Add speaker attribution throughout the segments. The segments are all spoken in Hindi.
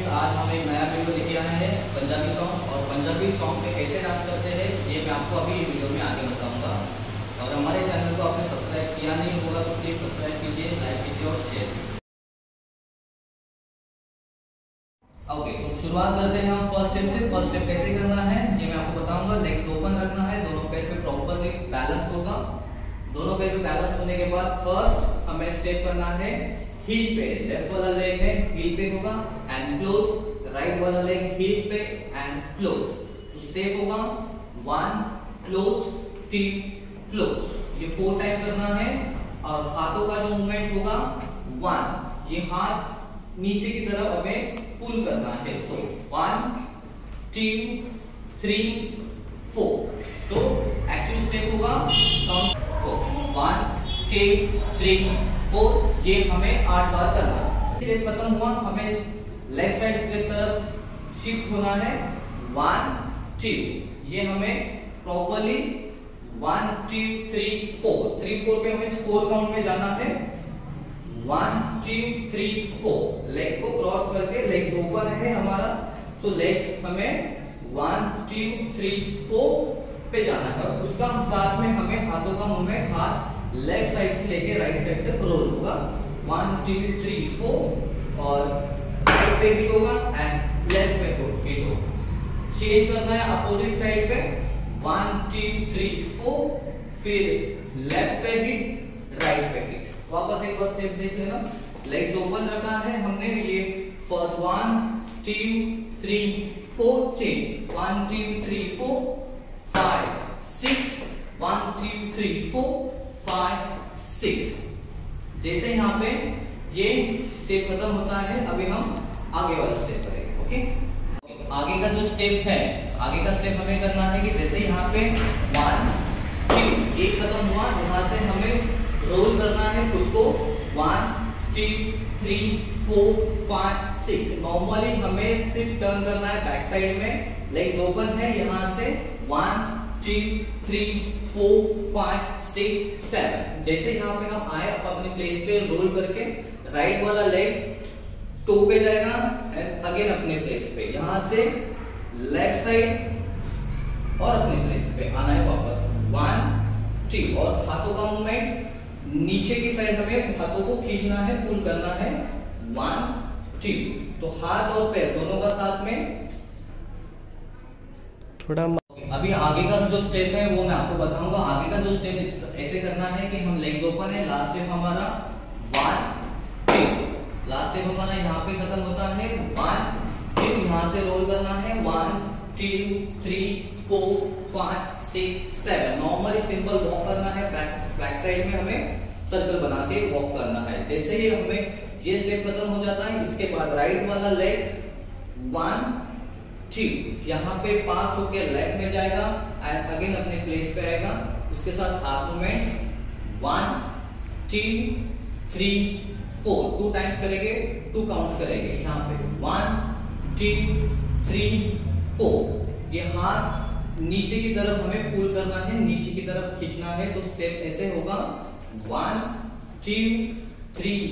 Speaker 1: फ्रेंड्स, आज हम एक नया वीडियो लेके आए हैं पंजाबी सॉन्ग। और पंजाबी सॉन्ग पे कैसे डांस करते हैं ये मैं आपको अभी वीडियो में आगे बताऊंगा। और हमारे चैनल को आपने सब्सक्राइब किया नहीं होगा तो प्लीज़ सब्सक्राइब कीजिए, लाइक कीजिए और शेयर कीजिए। ओके, तो शुरुआत करते हैं हम फर्स्ट स्टेप से। फर्स्ट स्टेप कैसे करना है ये मैं आपको बताऊंगा। लेग ओपन रखना है, दोनों पैर पे प्रॉपरली बैलेंस होगा। दोनों पैर पे बैलेंस होने के बाद फर्स्ट हमें स्टेप करना है हील पे। लेफ्ट वाला लेग है हील पे होगा एंड क्लोज, राइट वाला लेग हील पे एंड क्लोज। तो स्टेप होगा 1 क्लोज 2 क्लोज, ये 4 टाइम करना है। और हाथों का जो मूवमेंट होगा 1, ये हाथ नीचे की तरफ हमें पुल करना है। सो 1 2 3 4। सो एक्चुअल स्टेप होगा 1 2 3 4, ये हमें 8 बार करना है। स्टेप खत्म हुआ, हमें लेफ्ट साइड की तरफ शिफ्ट होना है 1 2, ये हमें प्रॉपर्ली 1 2 3 4 3 4 पे हमें 4 काउंट में जाना है। 1 2 3 4, लेग को क्रॉस करके, लेग्स ओपन है हमारा। सो लेग्स हमें 1 2 3 4 पे जाना है। और उसका साथ में हमें हाथों का मूवमेंट, हाथ लेफ्ट साइड से लेके राइट साइड तक रोल होगा 1 2 3 4। और राइट पे हिट होगा एंड लेफ्ट पे हिट होगा। चेंज करना है अपोजिट साइड पे 1 2 3 4, फिर लेफ्ट पे हिट, राइट पे हिट। वापस एक बार स्टेप देख लेना। लेग्स ओपन रखना है हमने। ये फर्स्ट 1 2 3 4 चेंज 1 2 3 4 5 6 1 2 3 4 5 6। जैसे यहाँ पे ये स्टेप खत्म होता है, अभी हम आगे वाला स्टेप करेंगे। ओके, आगे का जो स्टेप है, आगे का स्टेप हमें करना है कि जैसे यहाँ पे 1 2 ये खत्म हुआ, यहाँ से हमें रोल करना है खुद को 1 2 3 4 5 6। नॉर्मली हमें सिर्फ टर्न करना है बैक साइड में, लेग्स ओपन है। यहाँ से 1 2 3 4 5 6 7। जैसे यहाँ पे हम आए अपने प्लेस पे रोल करके, राइट वाला लेग टो पे जाएगा एंड अगेन अपने प्लेस पे। यहाँ से लेफ्ट साइड और अपने प्लेस पे आना है वापस 1 2। और हाथों का मूवमेंट नीचे की साइड, हमें हाथों को खींचना है, पुल करना है 1 2। तो हाथ और पैर दोनों का साथ में थोड़ा। अभी आगे का जो स्टेप है वो मैं आपको बताऊंगा। आगे का जो स्टेप ऐसे करना है कि हम लेग्स ओपन है, लास्ट स्टेप हमारा 1 2, लास्ट स्टेप हमारा यहाँ पे खत्म होता है 1 2। यहाँ से रोल करना है 1 2 3 4 5 6 7। नॉर्मली सिंपल वॉक करना है, बैक साइड में हमें सर्कल बना के वॉक करना है। जैसे ही हमें ये स्टेप खत्म हो जाता है, इसके बाद राइट वाला लेग 1 2 यहाँ पे पास होके लेफ्ट में जाएगा एंड अगेन अपने प्लेस पे आएगा। उसके साथ हाथ मूवमेंट 1 2 3 4, 2 टाइम्स करेंगे, 2 काउंट्स करेंगे। यहाँ पे 1 2 3 4, ये हाथ नीचे की तरफ हमें पुल करना है, नीचे की तरफ खींचना है। तो स्टेप ऐसे होगा 1 2 3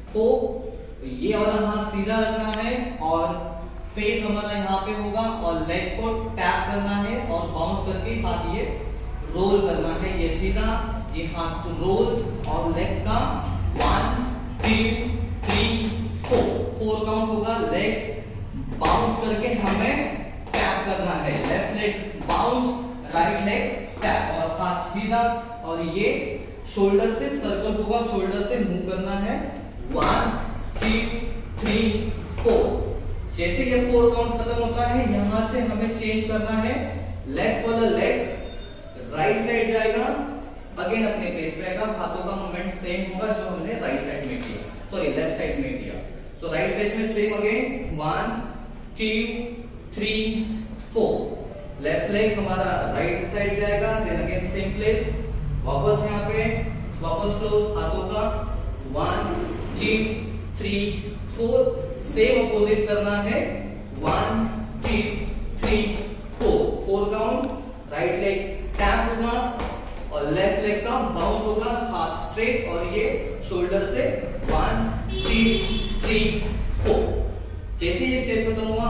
Speaker 1: 4। ये वाला हाथ सीधा रखना है और फेस हमारा यहाँ पे होगा और लेग को टैप करना है और बाउंस करके हाथ ये रोल करना है। ये सीधा, ये हाथ रोल और लेग का 1 2 3 4 काउंट होगा। लेग बाउंस करके हमें टैप करना है, left leg bounce, right leg tap और हाथ सीधा। और ये शोल्डर से सर्कल होगा, शोल्डर से मूव करना है 1 2 3 4। जैसे ये 4 काउंट खत्म होता है, यहां से हमें चेंज करना है। लेफ्ट वाला लेग राइट साइड जाएगा, अगेन अपने प्लेस पे आएगा। हाथों का मूवमेंट सेम होगा जो हमने राइट साइड में किया, सॉरी लेफ्ट साइड में किया। सो राइट साइड में सेम अगेन 1 2 3 4। लेफ्ट लेग हमारा राइट साइड जाएगा, देन अगेन सेम प्लेस, वापस यहाँ पे वापस क्लोज, हाथों का 1 2 3 4। सेम अपोजिट करना है 1 2 3 4 काउंट। राइट लेग टैप होगा और लेफ्ट लेग का बाउंस होगा, हाथ स्ट्रेट और ये शोल्डर से 1 2 3 4। जैसे ये स्टेप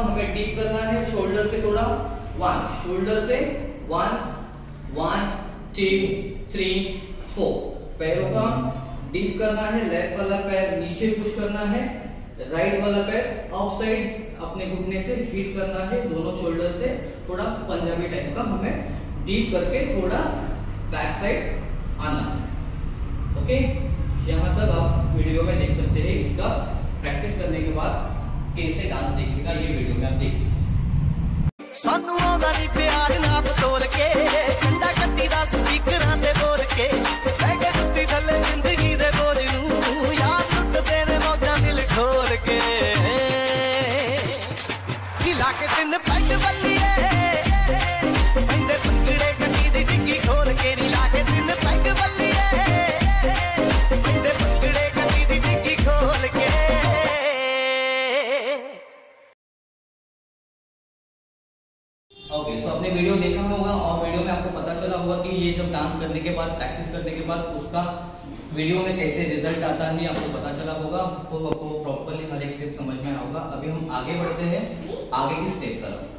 Speaker 1: हमें डीप करना है शोल्डर से थोड़ा 1, शोल्डर से 1 1 2 3 4। पैरों का डीप करना है, लेफ्ट वाला पैर नीचे पुश करना है, राइट वाला पैर अप साइड अपने घुटने से हिट करना है, दोनों शोल्डर से थोड़ा पंजाबी टाइप का हमें डीप करके थोड़ा बैक साइड आना। ओके, यहाँ तक आप वीडियो में देख सकते हैं। इसका प्रैक्टिस करने के बाद कैसे डांस देखिएगा ये वीडियो में आप देख लीजिए।
Speaker 2: सानू आंदा नी प्यार नाप तोड़ के कंडा कट्टी दा स्पीकरां ते बोल के बैठे टुੱਟੀ थल्ले जिंदगी दे बोझ नू यार लुੱਟਦੇ ने मौजां दिल खोल के हिला के तिन पैग बल्लिए पैंदे पंगड़े कट्टी दी डिग्गी खोल के हिला के तिन पैग बल्लिए पैंदे पंगड़े कट्टी दी डिग्गी खोल के।
Speaker 1: ओके, सो आपने वीडियो देखा होगा और वीडियो में आपको पता चला होगा कि ये जब डांस करने के बाद, प्रैक्टिस करने के बाद उसका वीडियो में कैसे रिजल्ट आता है आपको पता चला होगा। आपको प्रॉपर्ली हर एक स्टेप समझ में आएगा। अभी हम आगे बढ़ते हैं आगे की स्टेप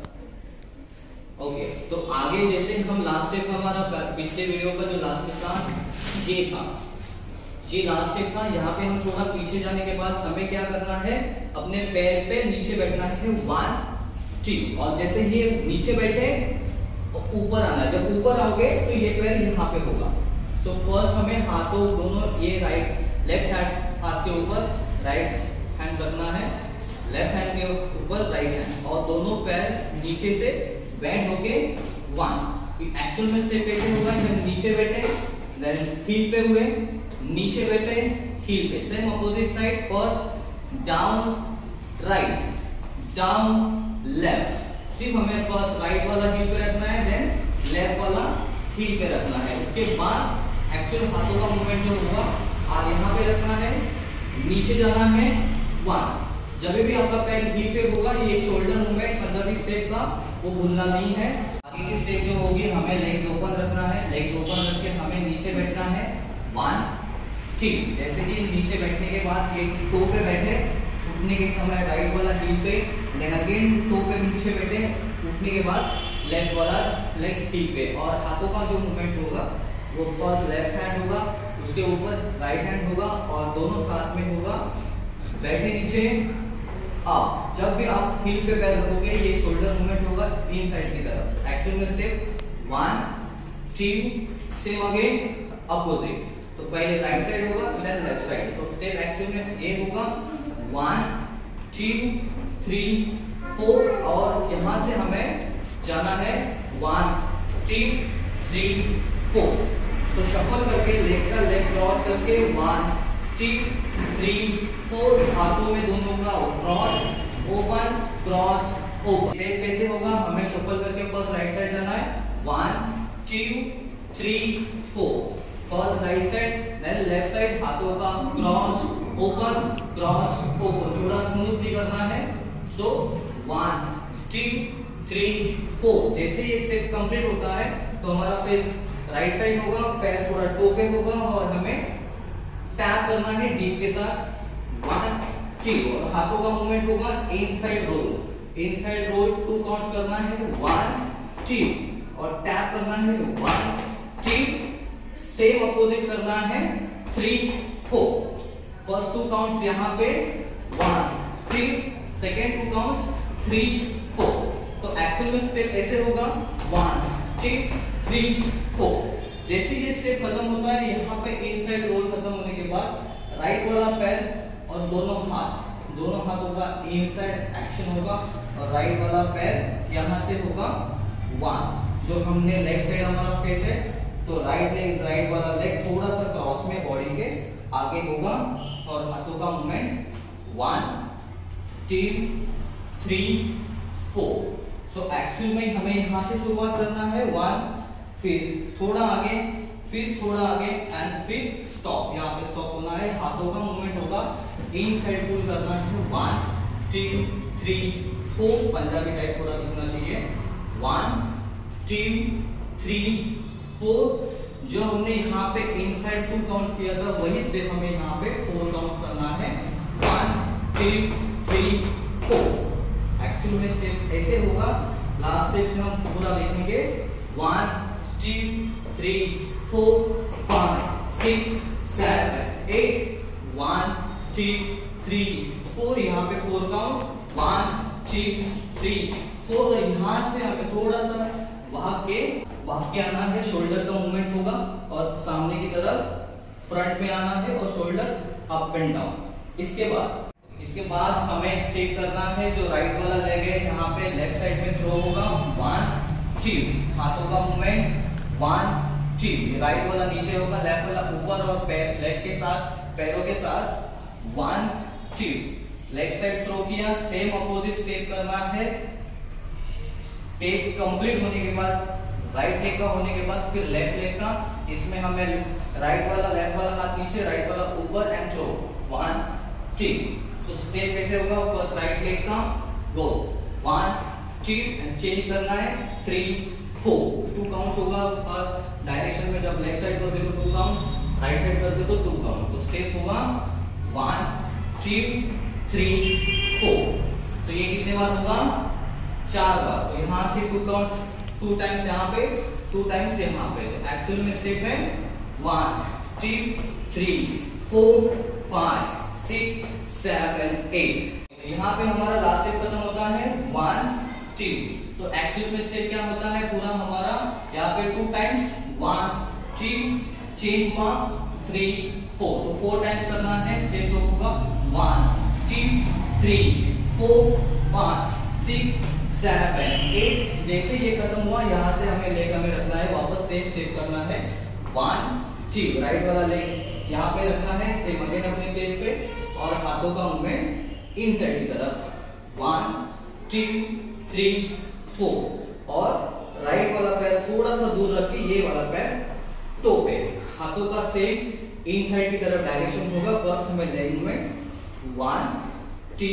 Speaker 1: तरफ। ओके, तो आगे जैसे हम लास्ट स्टेप हमारा पिछले वीडियो का जो लास्ट स्टेप था ये था, ये लास्ट स्टेप था। यहाँ पे हम थोड़ा पीछे जाने के बाद हमें क्या करना है, अपने पैर पे नीचे बैठना है 1 2, और जैसे ही नीचे बैठे ऊपर आना है। जब ऊपर आओगे तो ये पैर यहाँ पे होगा। सो फर्स्ट हमें हाथों दोनों ये राइट लेफ्ट हैंड हाथ के ऊपर राइट हैंड रखना है, लेफ्ट हैंड के ऊपर राइट हैंड, और दोनों पैर नीचे से बेंड होके 1। एक्चुअल में स्टेप कैसे होगा, जब नीचे बैठे देन हील पे हुए, नीचे बैठे हील पे, same opposite side. First down right, down left. सिर्फ हमें फर्स्ट राइट वाला हील पे रखना है, देन लेफ्ट वाला हील पे रखना है। उसके बाद एक्चुअल हाथों का मूवमेंट जो होगा और यहाँ पे रखना है, नीचे जाना है 1। जब भी आपका पैर हील पे होगा ये शोल्डर मूवमेंट पंजाबी स्टेप का वो भूलना नहीं है। आगे की स्टेप जो होगी हमें लेग ओपन रखना है, लेग ओपन रख के हमें नीचे बैठना है 1 2। जैसे कि नीचे बैठने के बाद ये टो पे बैठे, उठने के समय राइट वाला हील पे, देन अगेन टो पे नीचे बैठे, उठने के बाद लेफ्ट वाला लेग हील पे, और हाथों का जो मूवमेंट होगा वो फर्स्ट लेफ्ट हैंड होगा, उसके ऊपर राइट हैंड होगा और दोनों साथ में होगा। बैठे नीचे अप, जब भी आप हील पे पैर रखोगे ये शोल्डर मूवमेंट होगा इन साइड की तरफ। एक्चुअल में स्टेप 1 2 सेम अगेन अपोजिट। तो पहले राइट साइड होगा देन लेफ्ट साइड। तो स्टेप एक्चुअल में ये होगा 1 2 3 4, और यहाँ से हमें जाना है 1 2 3 4। तो शफल करके लेग का लेग क्रॉस करके 1 2 3 4, हाथों में दोनों का cross open cross open. Step कैसे होगा, हमें शफल करके फर्स्ट राइट साइड जाना है 1 2 3 4, first right side then left side, हाथों का क्रॉस ओपन क्रॉस ओपन, थोड़ा स्मूथ भी करना है। सो 1 2 3 4। जैसे ये स्टेप कंप्लीट होता है तो हमारा फेस राइट साइड होगा, पैर थोड़ा टो पे होगा और हमें टैप करना है डीप के साथ 1 2, और हाथों का मूवमेंट होगा inside roll, inside roll 2 counts करना है 1 2, और टैप करना है 1 2, सेम अपोजिट करना है 3 4। फर्स्ट 2 काउंट्स यहाँ पे 1 2, सेकेंड 2 काउंट्स 3 4। तो एक्चुअल में स्टेप ऐसे होगा 1 2 3 4। जैसे ये स्टेप खत्म होता है यहाँ पे इनसाइड रोल खत्म होने के बाद राइट वाला पैर और दोनों हाथों का इनसाइड एक्शन होगा, और राइट वाला पैर यहाँ से होगा 1। जो हमने लेग साइड हमारा फेस है तो राइट वाला लेग थोड़ा सा क्रॉस में बॉडी के आगे होगा, और हाथों का मूवमेंट 1 2 3 4। सो एक्चुअल में हमें यहाँ से शुरुआत करना है 1, फिर थोड़ा आगे, फिर थोड़ा आगे एंड फिर स्टॉप। यहाँ पे स्टॉप होना है, हाथों का मूवमेंट होगा इन साइड पुल करना है 1 2 3 4, पंजाबी टाइप थोड़ा दिखना चाहिए 1 2 3 4। जो हमने यहाँ पे इनसाइड 2 काउंट किया था वही स्टेप हमें यहाँ पे 4 काउंट करना है 1 2 3 4। एक्चुअल में स्टेप ऐसे होगा। लास्ट स्टेप में हम पूरा देखेंगे 1 2 3 4 5 6 7 8 1 2 3 4 यहाँ पे 4 काउंट 1 2 3 4। यहाँ से हमें थोड़ा सा भाग के आना है, शोल्डर का मूवमेंट होगा और सामने की तरफ फ्रंट में आना है और शोल्डर अप एंड डाउन। इसके बाद हमें स्टेप करना है। जो राइट वाला लेग है यहाँ पे लेफ्ट साइड में थ्रो होगा 1 2, हाथों का मूवमेंट 1 2, राइट वाला नीचे होगा, लेफ्ट वाला ऊपर और लेग के साथ पैरों के साथ 1 2। लेग साइड थ्रो किया, सेम अपोजिट स्टेप करना है। स्टेप कंप्लीट होने के बाद राइट लेग का होने के बाद फिर लेफ्ट लेग का, इसमें हमें राइट वाला लेफ्ट वाला हाथ नीचे, राइट वाला ऊपर एंड थ्रो 1 2। तो स्टेप कैसे होगा? फर्स्ट राइट लेग का गो 1 2 एंड चेंज करना है 3 4। 2 काउंट्स होगा और डायरेक्शन में जब लेफ्ट साइड करते तो 2 काउंट, राइट साइड करते तो 2 काउंट। तो स्टेप होगा 1 2 3 4। तो ये कितने बार होगा? 4 बार। तो यहाँ से 2 काउंट्स, 2 टाइम्स यहाँ पे 2 टाइम्स यहाँ पे। तो एक्चुअल में स्टेप है 1 2 3 4 5 6 7 8। यहाँ पे हमारा लास्ट स्टेप खत्म होता है 1 2। तो एक्चुअल में स्टेप क्या होता है पूरा हमारा? यहाँ पे 2 टाइम्स 1 2 चेंज हुआ 3 4। तो 4 टाइम्स करना है। स्टेप तो होगा 1 2 3 4 5 6 7 8। जैसे ये खत्म हुआ यहाँ से हमें लेग हमें रखना है वापस, सेम स्टेप करना है 1 2। राइट वाला लेग यहाँ पे रखना है सेम अगेन अपने प्लेस पे और हाथों का मूवमेंट इन साइड की तरफ 1 2 3 4। और राइट वाला पैर थोड़ा सा दूर रख के ये वाला पैर टो पे, हाथों का सेम इन साइड की तरफ डायरेक्शन होगा। फर्स्ट हमें लेग मूवमेंट 1 2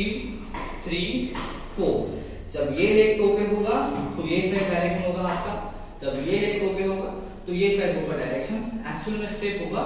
Speaker 1: 3 4। जब ये लेग टो पे होगा तो ये साइड डायरेक्शन होगा हाथ का, जब ये लेग टो पे होगा तो ये साइड होगा डायरेक्शन। एक्चुअल में स्टेप होगा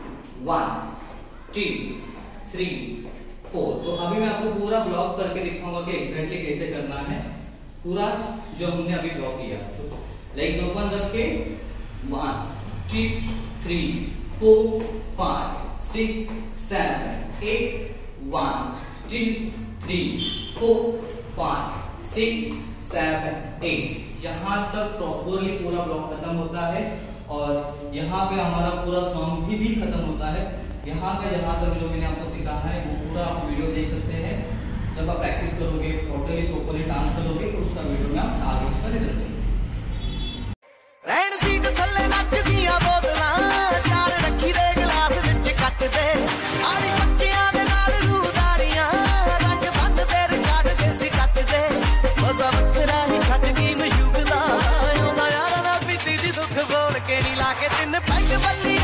Speaker 1: 1 2 3 4। तो अभी मैं आपको पूरा ब्लॉक करके दिखाऊंगा कि एग्जैक्टली कैसे करना है पूरा जो हमने अभी ब्लॉक किया। लेग्स ओपन रख के 1 2 3 4 5 6 7 8 1 2 3 4 5 6 7 8। यहाँ तक प्रॉपरली पूरा ब्लॉक खत्म होता है और यहाँ पे हमारा पूरा सॉन्ग भी खत्म होता है। यहाँ का यहाँ तक जो मैंने आपको सिखाया है वो पूरा आप वीडियो देख सकते हैं। जब आप प्रैक्टिस करोगे टोटली प्रॉपरली डांस करोगे तो उसका वीडियो में आप आगे उसका रिजल्ट देखेंगे।
Speaker 2: रैन सीट थल्ले नचदियां बोतलां, चार रखी दे गिलास विच कट दे, आरी पक्कियां दे नाल लूदारियां, रंग बंद तेरे काट देसी कट दे, मजा वखरा ही खटनी मशूक दा, ओंदा यारा ना पीती दी दुख बोल के नी लाके तिन पैग बल्ली